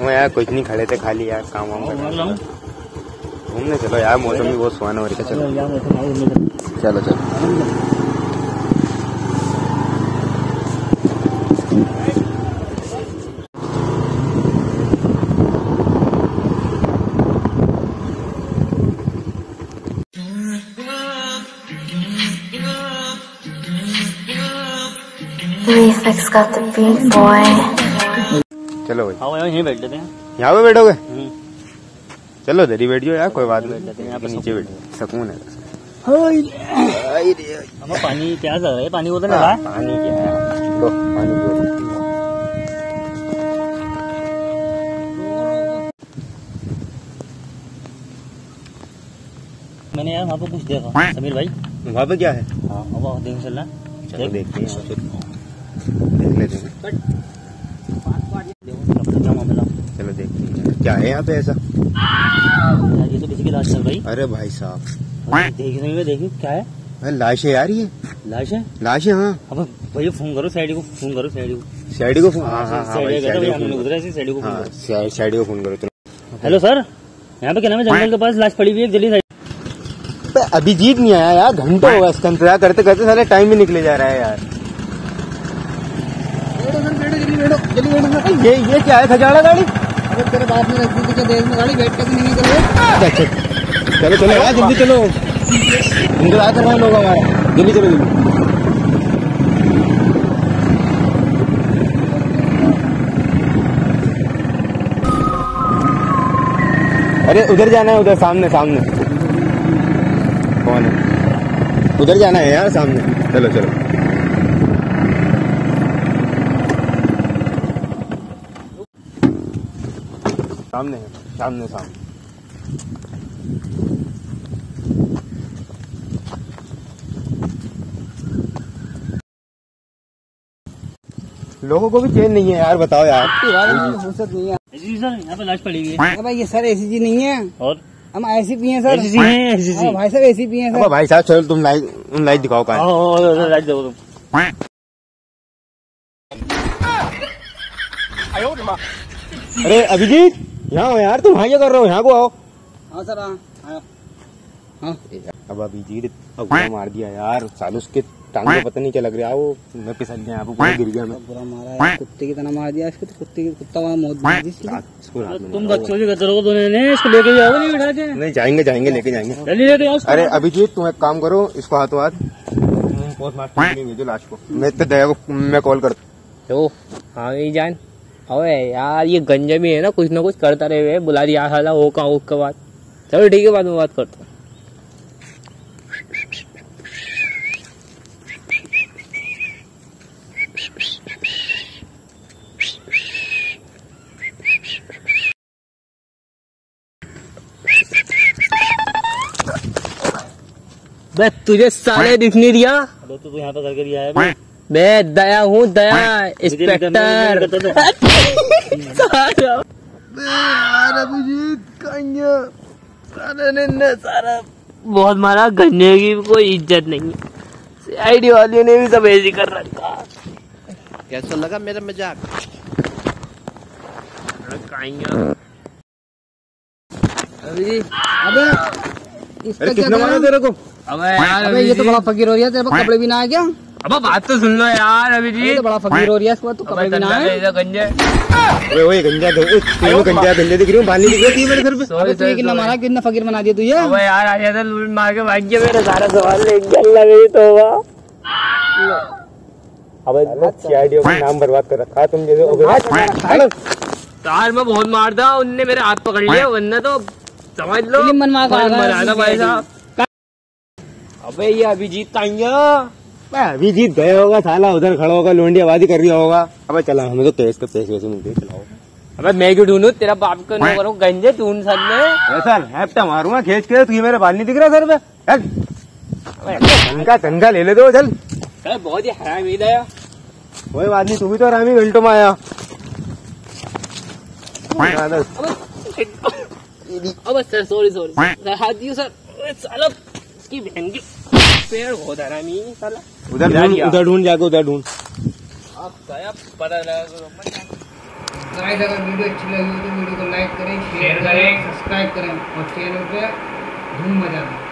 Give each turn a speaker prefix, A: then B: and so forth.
A: वो यार कुछ नहीं, खड़े थे खाली यार, काम वाम घूमने चलो यार, मौसम भी बहुत सुहाना हो रहा है। चलो चलो
B: VFX got the beat boy।
A: चलो भाई,
C: आओ यहीं बैठ लेते हैं।
A: यहाँ पे बैठोगे? चलो इधर ही बैठ जाओ यार, कोई बात नहीं, यहाँ पे नीचे बैठ सकून है।
C: हमें पानी क्या कर रहा है? पानी उधर लगा,
A: पानी क्या है, लो पानी दो।
C: मैंने यार वहाँ पे कुछ देखा समीर भाई।
A: वहाँ पे क्या है?
C: हाँ अब देख चलना,
A: चलो देखते हैं, देख लेते हैं। चलो देखते हैं क्या है यहाँ पे ऐसा।
C: यार ये तो किसी की लाश चल रही।
A: अरे भाई साहब
C: देख रही है, देखी क्या है?
A: अरे लाश है यार, ये
C: लाश है,
A: लाश है। हाँ
C: अब भैया फोन करो साइड को, फोन करो साइड को,
A: साइड को फोन। हाँ हाँ हाँ
C: साइड को
A: फोन करो तुम।
C: हेलो सर, यहाँ पे क्या नाम है, जंगल के पास लाश पड़ी हुई है, जल्दी साइड।
A: अभिजीत नहीं आया यार, घंटा होगा इसका इंतजार करते करते, सारे टाइम भी निकले जा रहा है यार। ये क्या है, खजाना गाड़ी?
D: अरे तेरे बाप ने रखी थी क्या देर में गाड़ी, बैठ के भी नहीं निकले।
A: चलो चलो यार जल्दी चलो, इंतजार कर रहे हैं लोग हमारा, जल्दी चलो जल्दी। अरे उधर जाना है, उधर सामने सामने। कौन है? उधर जाना है यार सामने, चलो चलो। सामने है, सामने सामने। लोगों को भी चैन नहीं है यार, बताओ यार।
D: फुर्सत नहीं है
C: जी सर, यहाँ पे लाश पड़ी हुई है।
D: भाई। ये सर ऐसी चीज नहीं है,
C: और
D: हम ऐसी पिए सर।
C: ऐसी है, ऐसी
D: भाई साहब ऐसी पिए सर।
A: भाई साहब चलो तुम लाइट दिखाओ कहाँ।
C: लाइट दो तुम।
A: अरे अभिजीत यहाँ हो यार, तुम वहाँ क्या कर रहे हो, यहाँ को आओ।
D: हाँ सर हाँ।
A: अब अभिजीत बुरा मार दिया यार, साल उसके टांग को पता नहीं क्या लग रहा है, वो मैं फिसल गया, आपको पूरा गिर गया मैं।
D: बुरा मारा है, कुत्ते की तरह मार दिया इसको, तो कुत्ता वहाँ मौत दी थी।
C: तुम बच्चों की गतर को इसको लेके जाओगे नहीं बिठा के?
A: नहीं जाएंगे जाएंगे, लेके जाएंगे।
C: जल्दी लेके जाओ।
A: अरे अभिजीत तुम एक काम करो, इसको हाथों हाथ पोस्टमार्टम के लिए भेजो लाश को, मैं तो दया को मैं कॉल करता हूँ।
E: हाँ ये जान, अबे यार ये गंजा भी है ना, कुछ कुछ करता रहे, बुला दिया साला हो का उसके बाद। चलो ठीक है, बाद में बात करता हूँ। बे तुझे साले दिख नहीं दिया?
C: तो यहाँ पे करके भी आया।
E: मैं दया हूँ, दया इंस्पेक्टर। सारा बहुत मारा, गन्ने की कोई इज्जत नहीं है, आईडी वालियों ने भी सब ऐसी कर रखा।
F: कैसा लगा मेरा मजाक?
D: अबे
A: किसने मारा तेरे को?
E: अबे यार
D: अबे ये तो बड़ा फकीर हो रहा है, तेरे पास कपड़े भी ना है क्या?
E: अब बात तो सुन लो यार, अभी जी
D: तो बड़ा फकीर हो रहा है, इसके बाद तो कपड़े भी ना है।
E: गंजे
A: ओए गंजा गंजा दिख रही हूँ, बाली दिख रही है मेरे सर पे।
D: तो ये कितना मारा, कितना फकीर बना दिया तुझे?
E: अबे यार आ जाता लूट मार के भाग गया, मेरा सारा सवाल लेके चल गई तो
A: अबे सीआईडी का नाम बर्बाद कर रखा है तुम जैसे।
E: तार में बहुत मारता, उनने मेरे हाथ पकड़ लिया, वरना तो समझ लो
D: मनवा
E: भाई साहब। अबे ये अभिजीत
A: अभिजीत गया होगा साला, उधर खड़ा होगा, लोंडियाबाजी कर रहा होगा। अबे चला, हमें तो केस के पैसे वैसे मिलते, चलाओ।
E: अबे मैं क्यों ढूंढूं, तेरा बाप को नहीं करूँ, गंजे ढूंढ सर में
A: ऐसा हैप्टा मारूंगा खींच के, तुझे मेरा बाल नहीं दिख रहा सर पे। चल तनखा ले ले दो, चल।
E: बहुत ही हरामी दया।
A: कोई बात नहीं, तू भी तो हरामी घंटों में आया।
E: अब सर सॉरी हाथ दियो सर, साला इसकी बहन की पेड़ बहुत हरामी साला।
A: उधर ढूंढ जाके, उधर ढूंढ।
E: अब गया पता लगा।
D: गाइस अगर वीडियो अच्छी लगी हो तो वीडियो को लाइक करें, शेयर करें, सब्सक्राइब करें और चैनल पे धूम मचा दें।